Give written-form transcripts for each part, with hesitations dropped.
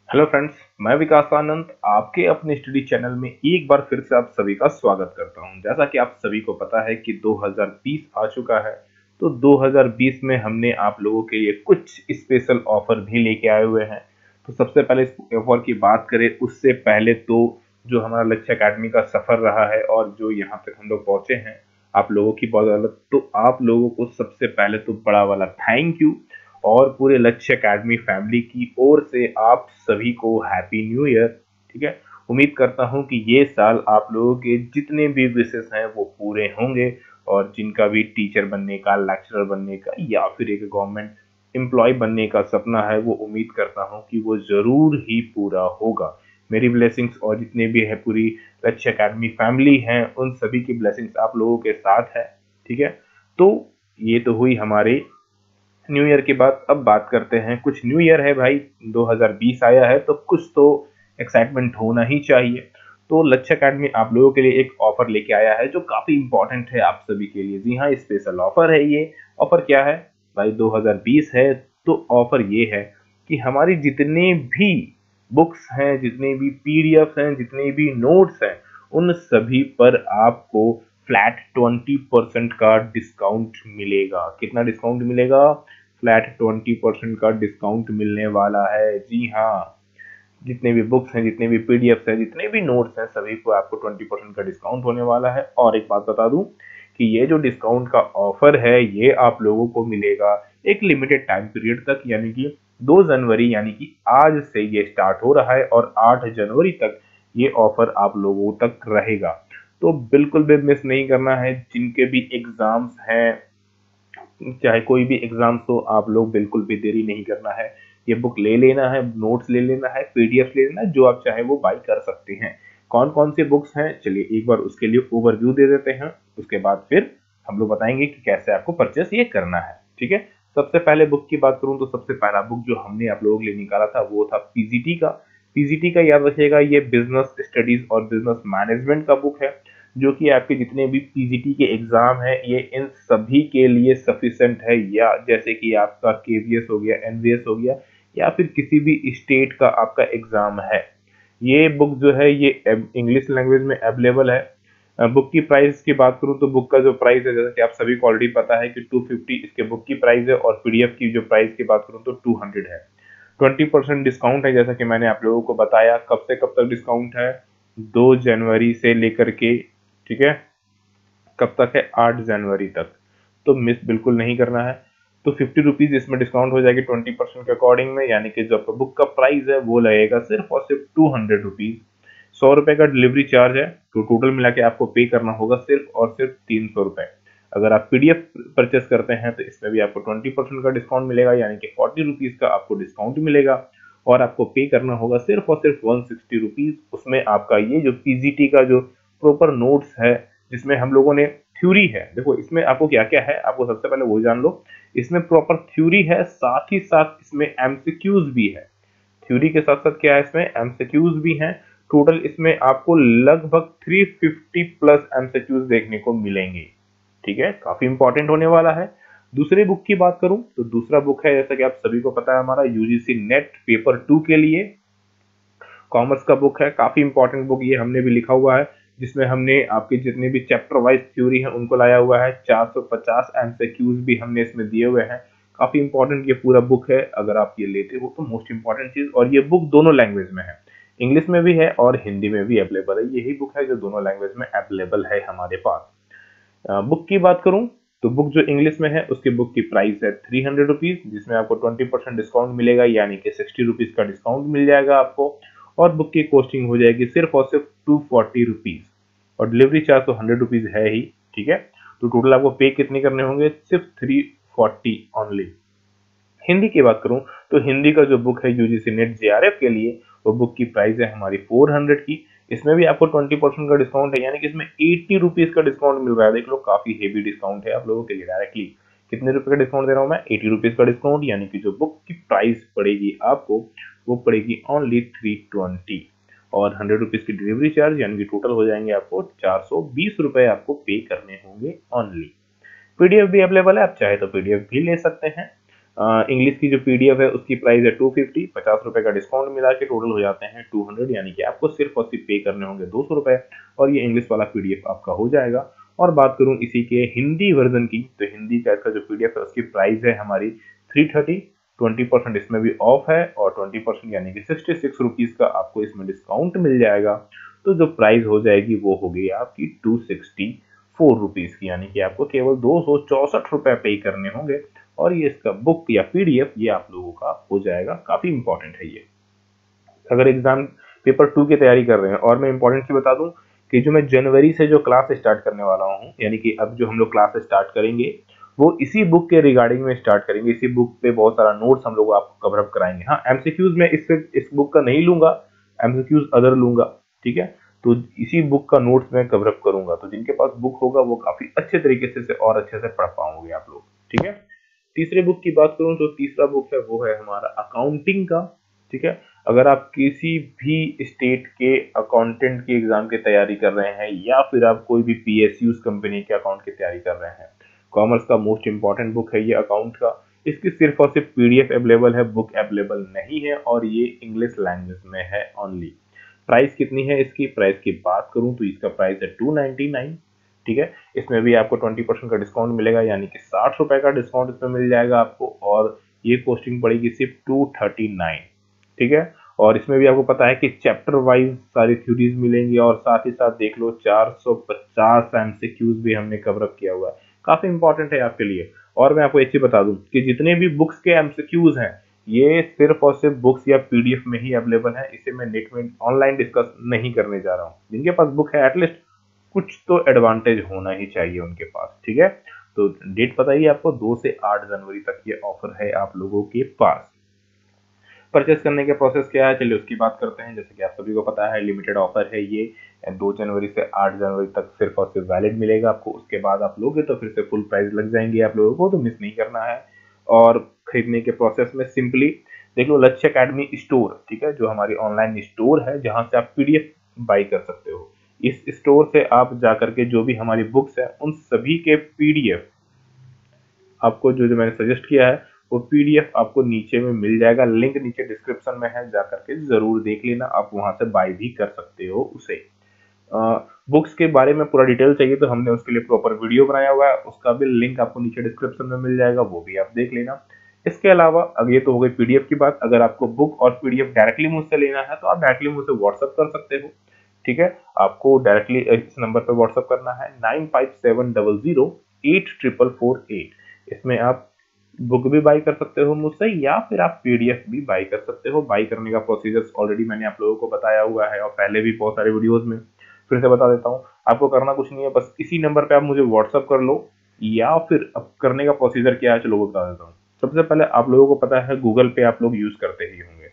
Hello friends, मैं विकास आनंद आपके अपने स्टडी चैनल में एक बार फिर से आप सभी का स्वागत करता हूं। जैसा कि आप सभी को पता है कि 2020 आ चुका है, तो 2020 में हमने आप लोगों के लिए कुछ स्पेशल ऑफर भी लेके आए हुए हैं। तो सबसे पहले इस ऑफर की बात करें उससे पहले तो जो हमारा लक्ष्य एकेडमी का सफर रहा है और जो यहाँ तक हम लोग पहुंचे हैं आप लोगों की बदौलत, तो आप लोगों को सबसे पहले तो बड़ा वाला थैंक यू। और पूरे लक्ष्य एकेडमी फैमिली की ओर से आप सभी को हैप्पी न्यू ईयर। ठीक है, उम्मीद करता हूं कि ये साल आप लोगों के जितने भी विशेष हैं वो पूरे होंगे और जिनका भी टीचर बनने का, लेक्चरर बनने का या फिर एक गवर्नमेंट एम्प्लॉय बनने का सपना है वो उम्मीद करता हूं कि वो जरूर ही पूरा होगा। मेरी ब्लेसिंग्स और जितने भी है पूरी लक्ष्य एकेडमी फैमिली हैं उन सभी की ब्लेसिंग्स आप लोगों के साथ है। ठीक है, तो ये तो हुई हमारे न्यू ईयर की बात। अब बात करते हैं, कुछ न्यू ईयर है भाई, 2020 आया है तो कुछ तो एक्साइटमेंट होना ही चाहिए। तो लक्ष्य एकेडमी आप लोगों के लिए एक ऑफर लेके आया है जो काफी इंपॉर्टेंट है आप सभी के लिए। जी हाँ, स्पेशल ऑफर है ये। ऑफर क्या है भाई? 2020 है तो ऑफर ये है कि हमारी जितने भी बुक्स हैं, जितने भी पीडीएफ हैं, जितने भी नोट्स हैं, उन सभी पर आपको फ्लैट 20% का डिस्काउंट मिलेगा। कितना डिस्काउंट मिलेगा? फ्लैट 20% का डिस्काउंट मिलने वाला है। जी हाँ, जितने भी बुक्स हैं, जितने भी पीडीएफ हैं, जितने भी नोट्स हैं, सभी को आपको 20% का डिस्काउंट होने वाला है। और एक बात बता दूं कि ये जो डिस्काउंट का ऑफर है ये आप लोगों को मिलेगा एक लिमिटेड टाइम पीरियड तक, यानी कि 2 जनवरी, यानी कि आज से ये स्टार्ट हो रहा है और 8 जनवरी तक ये ऑफर आप लोगों तक रहेगा। तो बिल्कुल भी मिस नहीं करना है। जिनके भी एग्जाम्स हैं, चाहे कोई भी एग्जाम्स हो, आप लोग बिल्कुल भी देरी नहीं करना है। ये बुक ले लेना है, नोट्स ले लेना है, पीडीएफ ले लेना है, जो आप चाहे वो बाई कर सकते हैं। कौन कौन सी बुक्स हैं, चलिए एक बार उसके लिए ओवरव्यू दे देते हैं, उसके बाद फिर हम लोग बताएंगे कि कैसे आपको परचेस ये करना है। ठीक है, सबसे पहले बुक की बात करूं तो सबसे पहला बुक जो हमने आप लोगों के लिए निकाला था वो था पीजीटी का। पीजीटी का याद रखिएगा, ये बिजनेस स्टडीज और बिजनेस मैनेजमेंट का बुक है जो कि आपके जितने भी पीजीटी के एग्जाम है ये इन सभी के लिए सफिशिएंट है। या जैसे कि आपका केवीएस हो गया, एनवीएस हो गया, या फिर किसी भी स्टेट का आपका एग्जाम है, ये बुक जो है ये इंग्लिश लैंग्वेज में अवेलेबल है। बुक की प्राइस की बात करूं तो बुक का जो प्राइस है, जैसा कि आप सभी को ऑलरेडी पता है कि 250 इसके बुक की प्राइस है, और पीडीएफ की जो प्राइस की बात करूं तो 200 है। 20% डिस्काउंट है, जैसा कि मैंने आप लोगों को बताया। कब से कब तक डिस्काउंट है? 2 जनवरी से लेकर के, ठीक है, कब तक है? 8 जनवरी तक। तो मिस बिल्कुल नहीं करना है। तो 50 रुपीज इसमें डिस्काउंट हो जाएगी 20% के अकॉर्डिंग में, यानी कि जो आपका बुक का प्राइस है वो लगेगा सिर्फ और सिर्फ 200 रुपीज। 100 रुपए का डिलीवरी चार्ज है, तो टोटल मिला के आपको पे करना होगा सिर्फ और सिर्फ 300 रुपए। अगर आप पीडीएफ परचेस करते हैं तो इसमें भी आपको 20% का डिस्काउंट मिलेगा, यानी कि 40 रुपीज का आपको डिस्काउंट मिलेगा। और आपको पे करना होगा सिर्फ और सिर्फ 160 रुपीज। उसमें आपका ये जो पीजीटी का जो प्रॉपर नोट्स है, जिसमें हम लोगों ने थ्योरी है, देखो इसमें आपको क्या क्या है आपको सबसे पहले वो जान लो। इसमें प्रॉपर थ्योरी है, साथ ही साथ इसमें एमसीक्यूज भी है। थ्योरी के साथ साथ क्या है, इसमें एमसीक्यूज भी हैं। टोटल इसमें आपको लगभग 350 प्लस एमसीक्यूज देखने को मिलेंगे। ठीक है, काफी इंपॉर्टेंट होने वाला है। दूसरे बुक की बात करूं तो दूसरा बुक है, जैसा कि आप सभी को पता है, हमारा यूजीसी नेट पेपर 2 के लिए कॉमर्स का बुक है। काफी इंपॉर्टेंट बुक ये हमने भी लिखा हुआ है, जिसमें हमने आपके जितने भी चैप्टर वाइज थ्योरी है उनको लाया हुआ है। 450 एमसीक्यूज भी हमने इसमें दिए हुए हैं। काफी इंपॉर्टेंट ये पूरा बुक है, अगर आप ये लेते हो तो मोस्ट इंपॉर्टेंट चीज। और ये बुक दोनों लैंग्वेज में है, इंग्लिश में भी है और हिंदी में भी अवेलेबल है। यही बुक है जो दोनों लैंग्वेज में अवेलेबल है हमारे पास। बुक की बात करूं तो बुक जो इंग्लिश में है उसकी बुक की प्राइस है 300 रुपीज, जिसमें आपको 20% डिस्काउंट मिलेगा, यानी कि 60 रुपीज का डिस्काउंट मिल जाएगा आपको। और बुक की कॉस्टिंग हो जाएगी सिर्फ और सिर्फ 240 रुपीज, और डिलीवरी चार्ज तो 100 रुपीज है ही। ठीक है, तो टोटल आपको पे कितने करने होंगे? सिर्फ 340 ओनली। हिंदी की बात करूं तो हिंदी का जो बुक है यूजीसी नेट जेआरएफ के लिए, वो बुक की प्राइस है हमारी 400 की। इसमें भी आपको 20% का डिस्काउंट है, यानी कि इसमें 80 रुपीज का डिस्काउंट मिल रहा है। देख लो, काफी हेवी डिस्काउंट है आप लोगों के लिए। डायरेक्टली कितने रुपए का डिस्काउंट दे रहा हूं मैं? 80 रुपीज का डिस्काउंट, यानी कि जो बुक की प्राइस पड़ेगी आपको वो पड़ेगी ओनली 320, और 100 रुपीज की डिलीवरी चार्ज, यानी कि टोटल हो जाएंगे आपको 420 रुपए आपको पे करने होंगे ओनली। पीडीएफ भी अवेलेबल है, आप चाहे तो पीडीएफ भी ले सकते हैं। इंग्लिश की जो पीडीएफ है उसकी प्राइस है 250, 50 रुपए का डिस्काउंट मिला के टोटल हो जाते हैं 200, यानी कि आपको सिर्फ और सिर्फ पे करने होंगे 200 रुपए और ये इंग्लिश वाला पीडीएफ आपका हो जाएगा। और बात करूं इसी के हिंदी वर्जन की, तो हिंदी का इसका जो पीडीएफ है उसकी प्राइस है हमारी 330, 20% इसमें भी ऑफ है और 20% यानी कि 66 रुपीज का आपको इसमें डिस्काउंट मिल जाएगा। तो जो प्राइस हो जाएगी वो होगी आपकी 264 रुपीज की, यानी कि आपको केवल 264 रुपए पे करने होंगे और ये इसका बुक या पीडीएफ ये आप लोगों का हो जाएगा। काफी इंपॉर्टेंट है ये, अगर एग्जाम पेपर 2 की तैयारी कर रहे हैं। और मैं इंपॉर्टेंट सी बता दूं कि जो मैं जनवरी से जो क्लास स्टार्ट करने वाला हूं, यानी कि अब जो हम लोग क्लास स्टार्ट करेंगे वो इसी बुक के रिगार्डिंग में स्टार्ट करेंगे। इसी बुक पे बहुत सारा नोट्स हम लोग आपको कवर अप कराएंगे। हाँ, एमसीक्यूज में इस बुक का नहीं लूंगा, एमसीक्यूज अदर लूंगा, ठीक है। तो इसी बुक का नोट्स मैं कवर अप करूंगा, तो जिनके पास बुक होगा वो काफी अच्छे तरीके से और अच्छे से पढ़ पाओगे आप लोग, ठीक है। तीसरे बुक की बात करूं तो तीसरा बुक है वो है हमारा अकाउंटिंग का, ठीक है। अगर आप किसी भी स्टेट के अकाउंटेंट की एग्जाम की तैयारी कर रहे हैं या फिर आप कोई भी पीएसयूज कंपनी के अकाउंट की तैयारी कर रहे हैं, कॉमर्स का मोस्ट इंपॉर्टेंट बुक है ये अकाउंट का। इसकी सिर्फ और सिर्फ पीडीएफ अवेलेबल है, बुक अवेलेबल नहीं है और ये इंग्लिश लैंग्वेज में है ओनली। प्राइस कितनी है इसकी? प्राइस की बात करूं तो इसका प्राइस है 299, ठीक है। इसमें भी आपको 20% का डिस्काउंट मिलेगा, यानी कि 60 रुपए का डिस्काउंट इसमें मिल जाएगा आपको और ये कॉस्टिंग पड़ेगी सिर्फ 239, ठीक है। और इसमें भी आपको पता है कि चैप्टर वाइज सारी थ्योरीज मिलेंगी और साथ ही साथ देख लो 450 एमसीक्यूज भी हमने कवर अप किया हुआ है, काफी इंपॉर्टेंट है आपके लिए। और मैं आपको एक चीज बता दूं कि जितने भी बुक्स के एमसीक्यूज हैं ये सिर्फ और सिर्फ बुक्स या पीडीएफ में ही अवेलेबल है, इसे मैं नेट में ऑनलाइन डिस्कस नहीं करने जा रहा हूँ। जिनके पास बुक है एटलीस्ट कुछ तो एडवांटेज होना ही चाहिए उनके पास, ठीक है। तो डेट बताइए आपको, 2 से 8 जनवरी तक ये ऑफर है आप लोगों के पास। परचेस करने के प्रोसेस क्या है, चलिए उसकी बात करते हैं। जैसे कि आप सभी को पता है लिमिटेड ऑफर है ये, 2 जनवरी से 8 जनवरी तक सिर्फ और सिर्फ वैलिड मिलेगा आपको। उसके बाद आप लोगे तो फिर से फुल प्राइस लग जाएंगे आप लोगों को, तो मिस नहीं करना है। और खरीदने के प्रोसेस में सिंपली देख लो लक्ष्य अकेडमी स्टोर, ठीक है, जो हमारी ऑनलाइन स्टोर है जहां से आप पीडीएफ बाई कर सकते हो। इस स्टोर से आप जाकर के जो भी हमारी बुक्स है उन सभी के पीडीएफ आपको जो जो मैंने सजेस्ट किया है वो पीडीएफ आपको नीचे में मिल जाएगा, लिंक नीचे डिस्क्रिप्शन में है, जाकर के जरूर देख लेना, आप वहां से बाय भी कर सकते हो उसे। बुक्स के बारे में पूरा डिटेल चाहिए तो हमने उसके लिए प्रॉपर वीडियो बनाया हुआ है, उसका भी लिंक आपको नीचे डिस्क्रिप्शन में मिल जाएगा, वो भी आप देख लेना। इसके अलावा अब ये तो हो गई पीडीएफ की बात। अगर आपको बुक और पीडीएफ डायरेक्टली मुझसे लेना है तो आप डायरेक्टली मुझसे व्हाट्सअप कर सकते हो, ठीक है। आपको डायरेक्टली इस नंबर पर व्हाट्सअप करना है 9570084448। इसमें आप बुक भी बाई कर सकते हो मुझसे या फिर आप पीडीएफ भी बाई कर सकते हो। बाई करने का प्रोसीजर ऑलरेडी मैंने आप लोगों को बताया हुआ है और पहले भी बहुत सारे वीडियोस में, फिर से बता देता हूँ। आपको करना कुछ नहीं है, बस इसी नंबर पे आप मुझे व्हाट्सअप कर लो या फिर अब करने का प्रोसीजर क्या है चलो वो बता देता हूँ। सबसे पहले आप लोगों को पता है गूगल पे आप लोग यूज करते ही होंगे,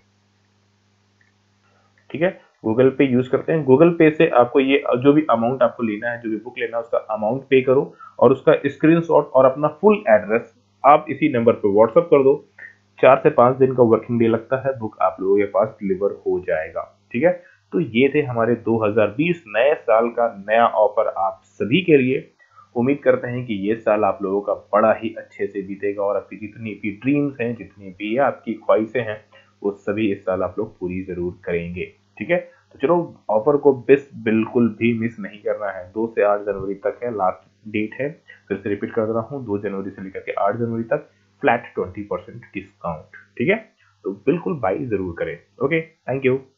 ठीक है। गूगल पे यूज करते हैं, गूगल पे से आपको ये जो भी अमाउंट आपको लेना है, जो भी बुक लेना है उसका अमाउंट पे करो और उसका स्क्रीनशॉट और अपना फुल एड्रेस आप इसी नंबर पे व्हाट्सअप कर दो। 4 से 5 दिन का वर्किंग डे लगता है, बुक आप लोगों के पास डिलीवर हो जाएगा, ठीक है। तो ये थे हमारे 2020 नए साल का नया ऑफर आप सभी के लिए। उम्मीद करते हैं कि ये साल आप लोगों का बड़ा ही अच्छे से बीतेगा और आपकी जितनी भी ड्रीम्स हैं, जितनी भी आपकी ख्वाहिशें हैं, वो सभी इस साल आप लोग पूरी जरूर करेंगे, ठीक है। तो चलो ऑफर को बिल्कुल भी मिस नहीं करना है। 2 से 8 जनवरी तक है लास्ट डेट है, फिर से रिपीट कर रहा हूँ, 2 जनवरी से लेकर के 8 जनवरी तक फ्लैट 20% डिस्काउंट, ठीक है। तो बिल्कुल बाई जरूर करें। Okay, thank you.